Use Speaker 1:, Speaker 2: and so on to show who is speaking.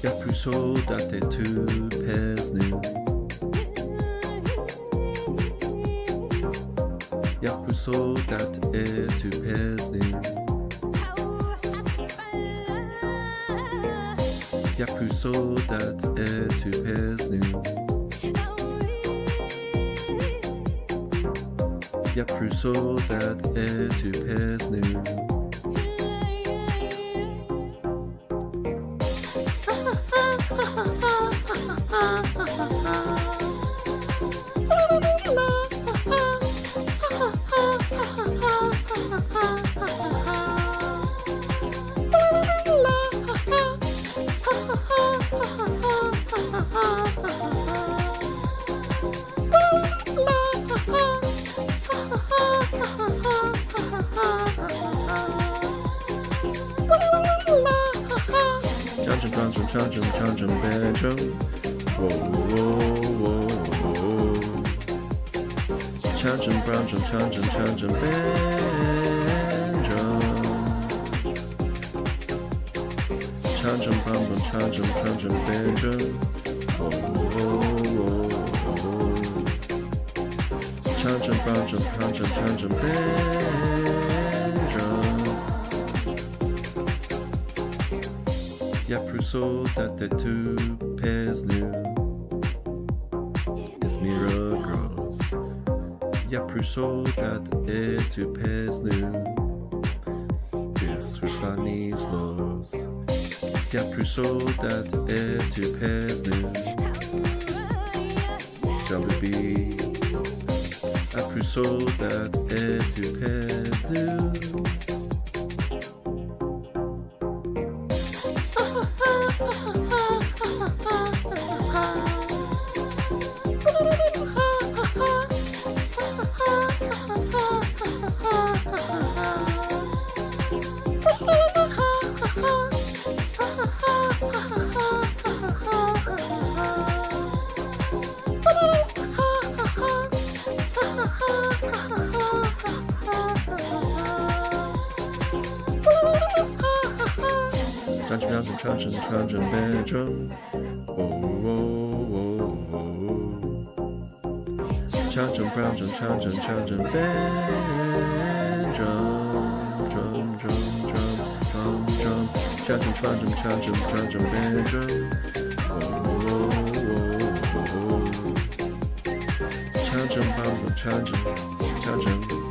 Speaker 1: Y'a plus soldat et tu pèses nu. Y'a plus soldat et tu pèses nu. Y'a plus soldat et tu pèses nu. Y'a plus soldat et tu pèses nu. Changing, banjo. Whoa, whoa, whoa, whoa. Changing, banjo. Changing, banjo. Whoa, whoa, whoa, whoa. Changing, banjo. Y'a plus soldat et tu pèses nu. It's Miracles. Y'a plus soldat et tu pèses nu. It's Stanislas. Y'a plus soldat et tu pèses nu. Jollibee. Y'a plus soldat et tu pèses nu. Changing, banjo. Whoa, whoa, whoa, whoa. Changing, banjo. Drum. Changing, banjo. Whoa, whoa, whoa. Changing, banjo, changing.